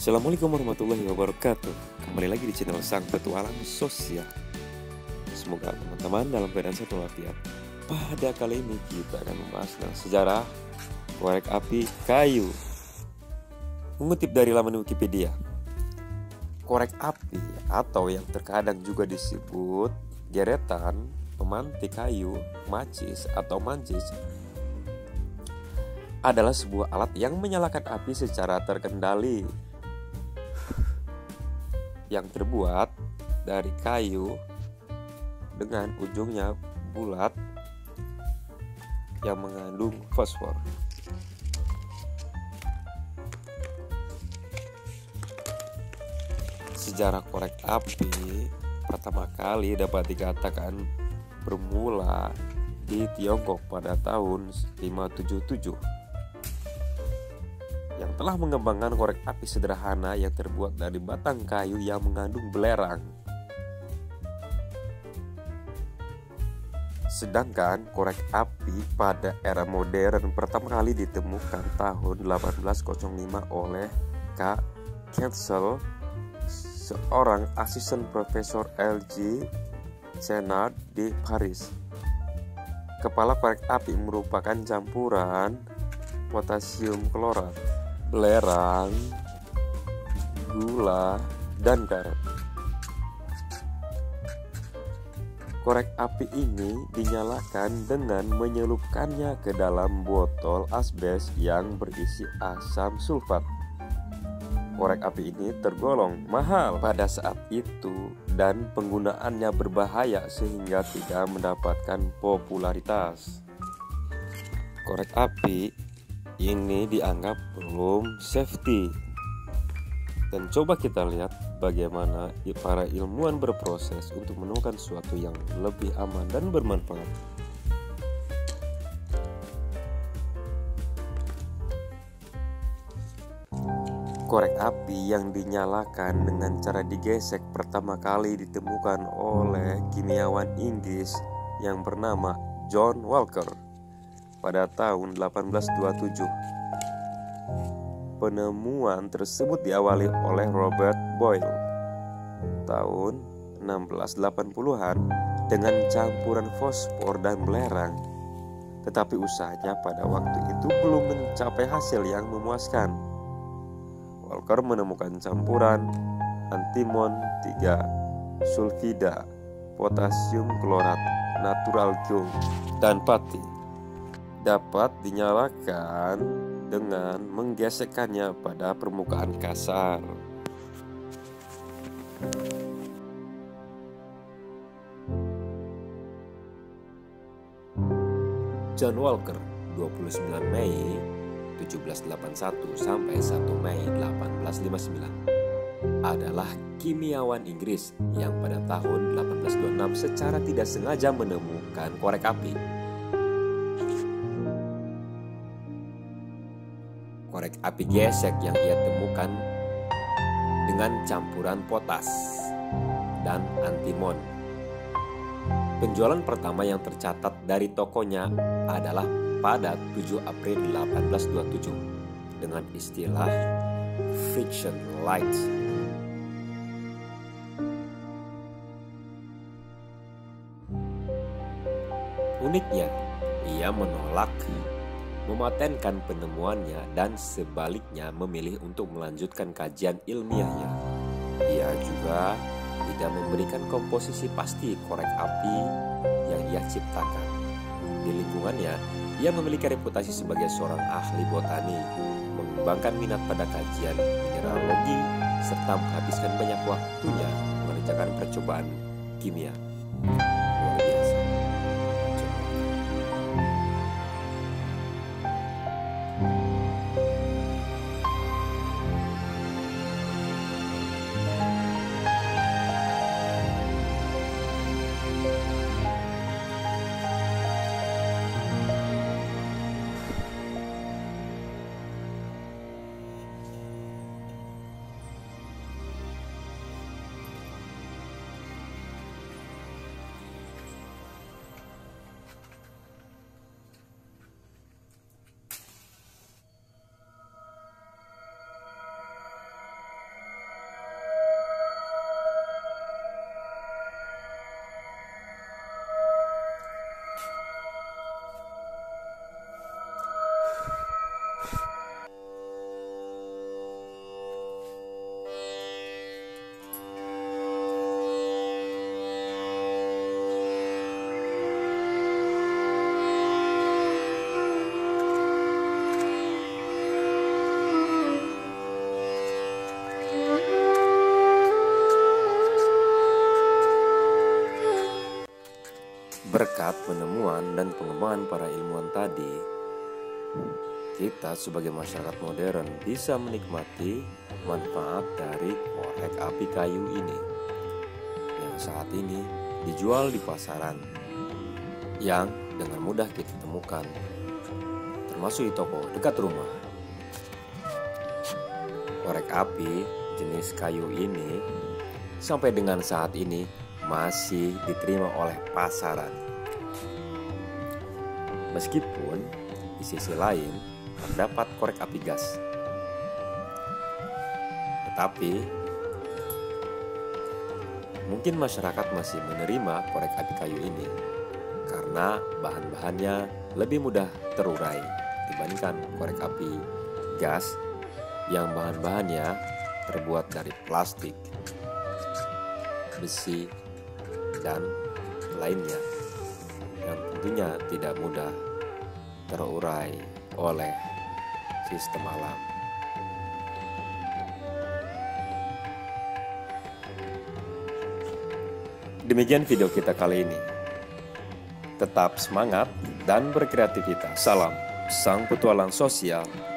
Assalamualaikum warahmatullahi wabarakatuh. Kembali lagi di channel Sang Petualang Sosial. Semoga teman-teman dalam keadaan sehat walafiat. Pada kali ini kita akan membahas tentang sejarah korek api kayu. Mengutip dari laman Wikipedia, korek api atau yang terkadang juga disebut geretan, pemantik kayu, macis atau mancis adalah sebuah alat yang menyalakan api secara terkendali, yang terbuat dari kayu dengan ujungnya bulat yang mengandung fosfor. Sejarah korek api pertama kali dapat dikatakan bermula di Tiongkok pada tahun 577, yang telah mengembangkan korek api sederhana yang terbuat dari batang kayu yang mengandung belerang. Sedangkan korek api pada era modern pertama kali ditemukan tahun 1805 oleh K. Quetzal, seorang asisten Profesor L.J. Chenard di Paris. Kepala korek api merupakan campuran potasium klorat, belerang, gula, dan garam. Korek api ini dinyalakan dengan menyelupkannya ke dalam botol asbes yang berisi asam sulfat. Korek api ini tergolong mahal pada saat itu dan penggunaannya berbahaya sehingga tidak mendapatkan popularitas. Korek api ini dianggap belum safety. Dan coba kita lihat bagaimana para ilmuwan berproses untuk menemukan sesuatu yang lebih aman dan bermanfaat. Korek api yang dinyalakan dengan cara digesek pertama kali ditemukan oleh kimiawan Inggris yang bernama John Walker pada tahun 1827. Penemuan tersebut diawali oleh Robert Boyle tahun 1680-an dengan campuran fosfor dan belerang. Tetapi usahanya pada waktu itu belum mencapai hasil yang memuaskan. Walker menemukan campuran antimon 3, sulfida, potasium klorat, natural gold, dan pati dapat dinyalakan dengan menggesekkannya pada permukaan kasar. John Walker, 29 Mei 1781 sampai 1 Mei 1859, adalah kimiawan Inggris yang pada tahun 1826 secara tidak sengaja menemukan korek api. Korek api gesek yang ia temukan dengan campuran potas dan antimon. Penjualan pertama yang tercatat dari tokonya adalah pada 7 April 1827 dengan istilah friction light. Uniknya, ia menolak mematenkan penemuannya dan sebaliknya memilih untuk melanjutkan kajian ilmiahnya. Ia juga tidak memberikan komposisi pasti korek api yang ia ciptakan. Di lingkungannya, ia memiliki reputasi sebagai seorang ahli botani, mengembangkan minat pada kajian mineralogi, serta menghabiskan banyak waktunya mengerjakan percobaan kimia. Luar biasa. Berkat penemuan dan pengembangan para ilmuwan tadi, kita sebagai masyarakat modern bisa menikmati manfaat dari korek api kayu ini yang saat ini dijual di pasaran, yang dengan mudah kita temukan, termasuk di toko dekat rumah. Korek api jenis kayu ini sampai dengan saat ini masih diterima oleh pasaran. Meskipun di sisi lain terdapat korek api gas, tetapi mungkin masyarakat masih menerima korek api kayu ini karena bahan-bahannya lebih mudah terurai dibandingkan korek api gas yang bahan-bahannya terbuat dari plastik, besi, dan lainnya yang tentunya tidak mudah terurai oleh sistem alam. Demikian video kita kali ini. Tetap semangat dan berkreativitas. Salam sang petualang sosial.